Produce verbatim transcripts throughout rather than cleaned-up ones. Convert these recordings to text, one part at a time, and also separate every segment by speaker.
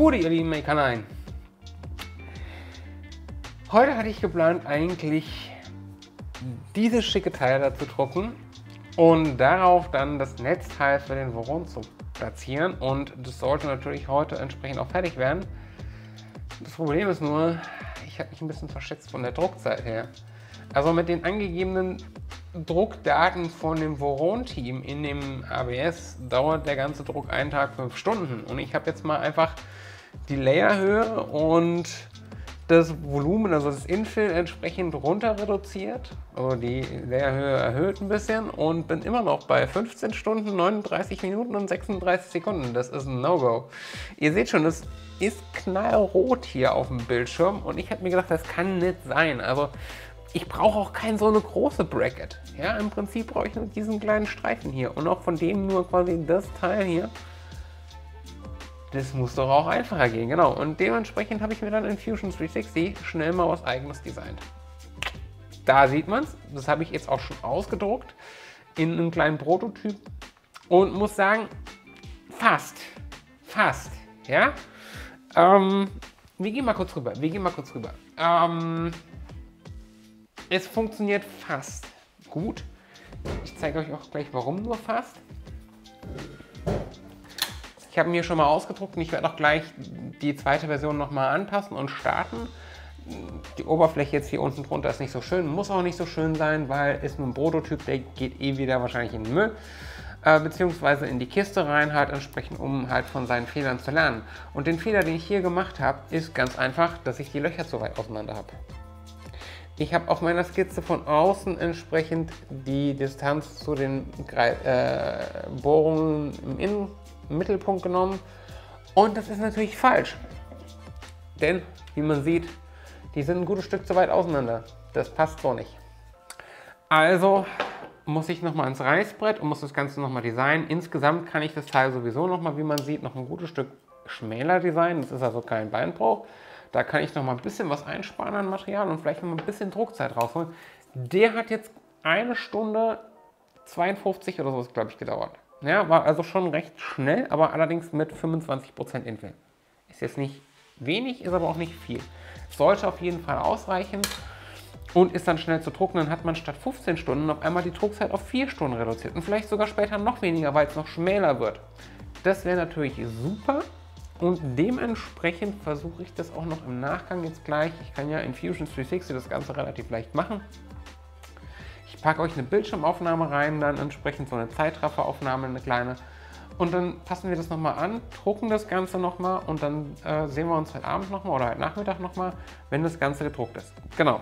Speaker 1: Gute, ihr lieben Kanälen. Heute hatte ich geplant, eigentlich dieses schicke Teil da zu drucken und darauf dann das Netzteil für den Voron zu platzieren. Und das sollte natürlich heute entsprechend auch fertig werden. Das Problem ist nur, ich habe mich ein bisschen verschätzt von der Druckzeit her. Also mit den angegebenen Druckdaten von dem Voron-Team in dem A B S dauert der ganze Druck einen Tag, fünf Stunden. Und ich habe jetzt mal einfach die Layerhöhe und das Volumen, also das Infill, entsprechend runter reduziert. Also die Layerhöhe erhöht ein bisschen und bin immer noch bei fünfzehn Stunden, neununddreißig Minuten und sechsunddreißig Sekunden. Das ist ein No-Go. Ihr seht schon, das ist knallrot hier auf dem Bildschirm und ich habe mir gedacht, das kann nicht sein. Also ich brauche auch keine so eine große Bracket. Ja, im Prinzip brauche ich nur diesen kleinen Streifen hier und auch von dem nur quasi das Teil hier. Das muss doch auch einfacher gehen, genau. Und dementsprechend habe ich mir dann in Fusion dreihundertsechzig schnell mal was Eigenes designt. Da sieht man es. Das habe ich jetzt auch schon ausgedruckt in einem kleinen Prototyp und muss sagen, fast, fast, ja. Ähm, wir gehen mal kurz rüber. Wir gehen mal kurz rüber. Ähm, es funktioniert fast gut. Ich zeige euch auch gleich, warum nur fast. Ich habe mir schon mal ausgedruckt und ich werde auch gleich die zweite Version nochmal anpassen und starten. Die Oberfläche jetzt hier unten drunter ist nicht so schön, muss auch nicht so schön sein, weil ist nur ein Prototyp, der geht eh wieder wahrscheinlich in den Müll. Äh, beziehungsweise in die Kiste rein halt entsprechend, um halt von seinen Fehlern zu lernen. Und den Fehler, den ich hier gemacht habe, ist ganz einfach, dass ich die Löcher zu weit auseinander habe. Ich habe auf meiner Skizze von außen entsprechend die Distanz zu den äh, Bohrungen im Innen Mittelpunkt genommen und das ist natürlich falsch, denn wie man sieht, die sind ein gutes Stück zu weit auseinander. Das passt so nicht. Also muss ich nochmal ins Reißbrett und muss das Ganze nochmal designen. Insgesamt kann ich das Teil sowieso nochmal, wie man sieht, noch ein gutes Stück schmäler designen. Das ist also kein Beinbruch. Da kann ich nochmal ein bisschen was einsparen an Material und vielleicht noch ein bisschen Druckzeit rausholen. Der hat jetzt eine Stunde zweiundfünfzig oder so, glaube ich, gedauert. Ja, war also schon recht schnell, aber allerdings mit fünfundzwanzig Prozent Infill. Ist jetzt nicht wenig, ist aber auch nicht viel. Sollte auf jeden Fall ausreichen und ist dann schnell zu drucken. Dann hat man statt fünfzehn Stunden auf einmal die Druckzeit auf vier Stunden reduziert und vielleicht sogar später noch weniger, weil es noch schmäler wird. Das wäre natürlich super und dementsprechend versuche ich das auch noch im Nachgang jetzt gleich. Ich kann ja in Fusion dreihundertsechzig das Ganze relativ leicht machen. Ich packe euch eine Bildschirmaufnahme rein, dann entsprechend so eine Zeitrafferaufnahme, eine kleine. Und dann passen wir das nochmal an, drucken das Ganze nochmal und dann äh, sehen wir uns heute Abend nochmal oder heute Nachmittag nochmal, wenn das Ganze gedruckt ist. Genau.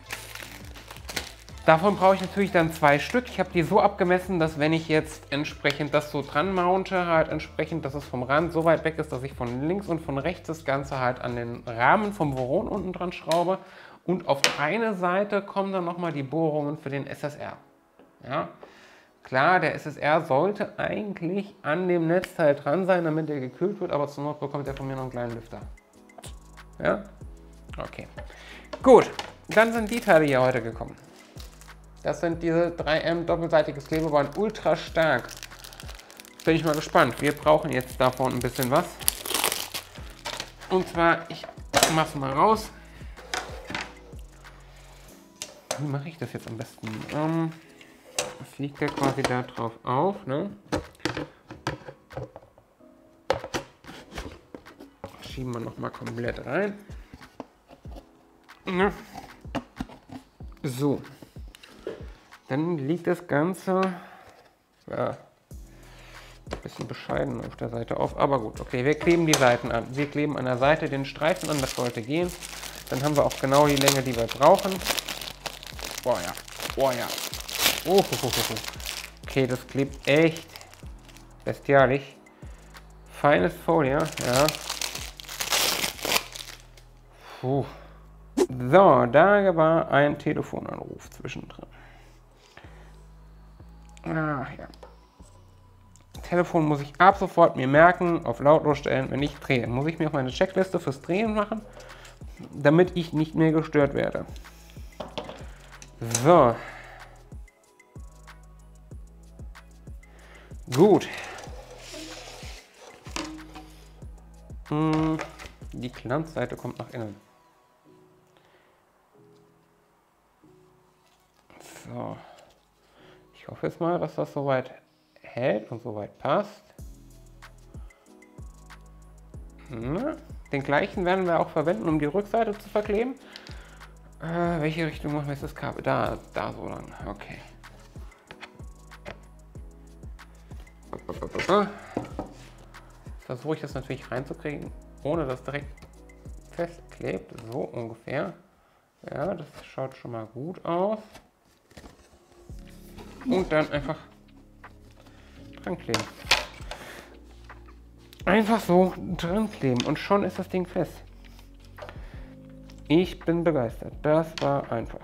Speaker 1: Davon brauche ich natürlich dann zwei Stück. Ich habe die so abgemessen, dass wenn ich jetzt entsprechend das so dran mounte, halt entsprechend, dass es vom Rand so weit weg ist, dass ich von links und von rechts das Ganze halt an den Rahmen vom Voron unten dran schraube. Und auf eine Seite kommen dann nochmal die Bohrungen für den S S R. Ja, klar, der S S R sollte eigentlich an dem Netzteil dran sein, damit der gekühlt wird, aber zur Not bekommt er von mir noch einen kleinen Lüfter. Ja, okay. Gut, dann sind die Teile hier heute gekommen. Das sind diese drei M doppelseitiges Klebeband, ultra stark. Bin ich mal gespannt. Wir brauchen jetzt davon ein bisschen was. Und zwar, ich mache es mal raus. Wie mache ich das jetzt am besten? Ähm, das liegt ja quasi da drauf auf, ne? Schieben wir noch mal komplett rein. Ja. So. Dann liegt das Ganze ja, ein bisschen bescheiden auf der Seite auf. Aber gut, okay, wir kleben die Seiten an. Wir kleben an der Seite den Streifen an, das sollte gehen. Dann haben wir auch genau die Länge, die wir brauchen. Boah ja, boah ja. Oh, oh, oh, oh. Okay, das klebt echt bestialisch. Feines Folie, ja. Puh. So, da war ein Telefonanruf zwischendrin. Ach ja. Telefon muss ich ab sofort mir merken, auf lautlos stellen, wenn ich drehe. Muss ich mir auch meine Checkliste fürs Drehen machen, damit ich nicht mehr gestört werde. So. Gut. Hm, die Glanzseite kommt nach innen. So. Ich hoffe jetzt mal, dass das soweit hält und soweit passt. Na, den gleichen werden wir auch verwenden, um die Rückseite zu verkleben. Äh, welche Richtung machen wir jetzt das Kabel? Da, da so lang. Okay. Jetzt versuche ich das natürlich reinzukriegen, ohne dass direkt festklebt. So ungefähr. Ja, das schaut schon mal gut aus. Und dann einfach dran kleben. Einfach so dran kleben und schon ist das Ding fest. Ich bin begeistert. Das war einfach.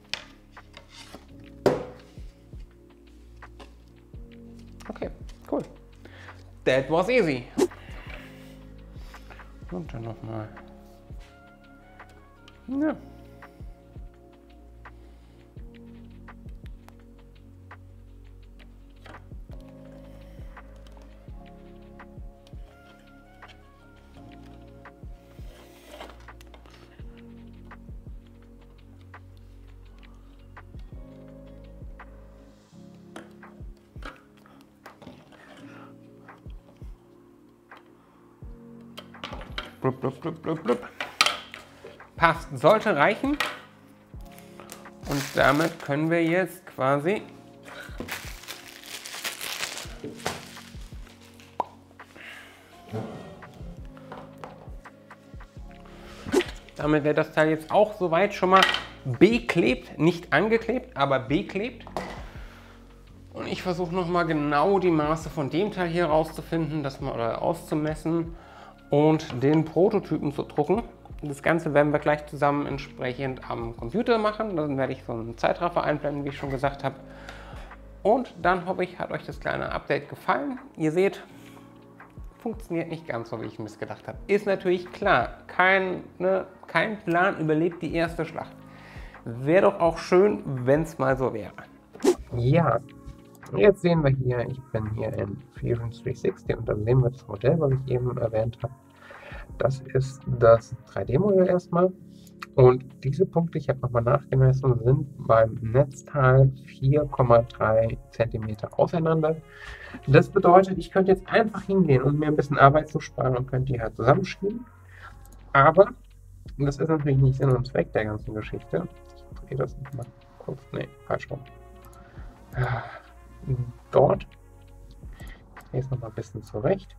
Speaker 1: Okay, cool. That was easy. Und dann nochmal. Ja. Blub, blub, blub, blub, blub. Passt, sollte reichen. Und damit können wir jetzt quasi damit wird das Teil jetzt auch soweit schon mal beklebt, nicht angeklebt, aber beklebt. Und ich versuche noch mal genau die Maße von dem Teil hier rauszufinden, das mal oder auszumessen und den Prototypen zu drucken. Das Ganze werden wir gleich zusammen entsprechend am Computer machen. Dann werde ich so einen Zeitraffer einblenden, wie ich schon gesagt habe. Und dann hoffe ich, hat euch das kleine Update gefallen. Ihr seht, funktioniert nicht ganz so, wie ich mir das gedacht habe. Ist natürlich klar, kein, ne, kein Plan überlebt die erste Schlacht. Wäre doch auch schön, wenn es mal so wäre. Ja, jetzt sehen wir hier, ich bin hier in Fusion dreihundertsechzig und dann sehen wir das Modell, was ich eben erwähnt habe. Das ist das drei D-Modell erstmal. Und diese Punkte, ich habe nochmal nachgemessen, sind beim Netzteil vier Komma drei Zentimeter auseinander. Das bedeutet, ich könnte jetzt einfach hingehen, um mir ein bisschen Arbeit zu sparen und könnte die halt zusammenschieben. Aber das ist natürlich nicht Sinn und Zweck der ganzen Geschichte. Ich drehe das nochmal kurz. Ne, falsch rum. Dort. Ich drehe es nochmal ein bisschen zurecht.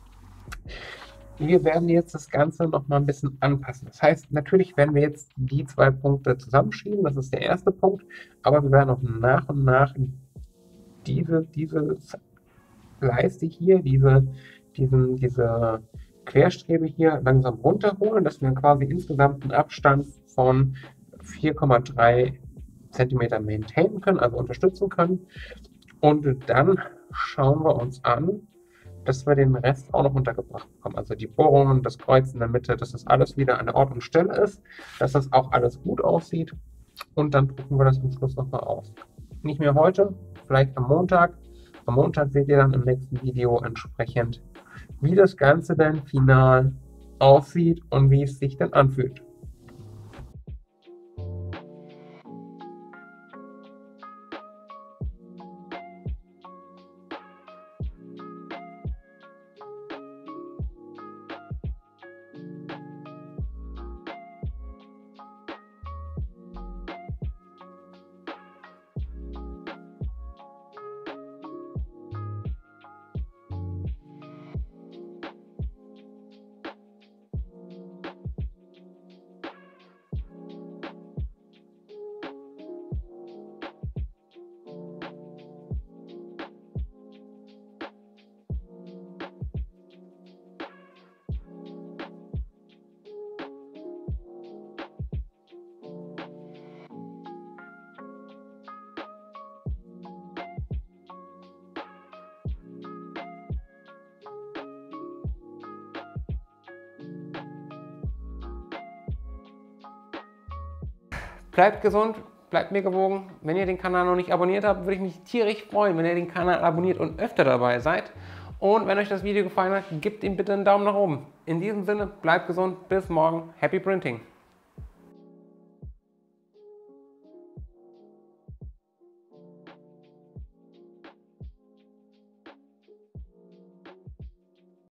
Speaker 1: Wir werden jetzt das Ganze noch mal ein bisschen anpassen. Das heißt, natürlich werden wir jetzt die zwei Punkte zusammenschieben. Das ist der erste Punkt. Aber wir werden auch nach und nach diese, diese Leiste hier, diese, diesen, diese Querstrebe hier langsam runterholen, dass wir quasi insgesamt einen Abstand von vier Komma drei Zentimeter maintainen können, also unterstützen können. Und dann schauen wir uns an, dass wir den Rest auch noch untergebracht bekommen. Also die Bohrungen, das Kreuz in der Mitte, dass das alles wieder an der Ort und Stelle ist, dass das auch alles gut aussieht. Und dann drucken wir das am Schluss nochmal aus. Nicht mehr heute, vielleicht am Montag. Am Montag seht ihr dann im nächsten Video entsprechend, wie das Ganze dann final aussieht und wie es sich dann anfühlt. Bleibt gesund, bleibt mir gewogen. Wenn ihr den Kanal noch nicht abonniert habt, würde ich mich tierisch freuen, wenn ihr den Kanal abonniert und öfter dabei seid. Und wenn euch das Video gefallen hat, gebt ihm bitte einen Daumen nach oben. In diesem Sinne, bleibt gesund, bis morgen. Happy Printing!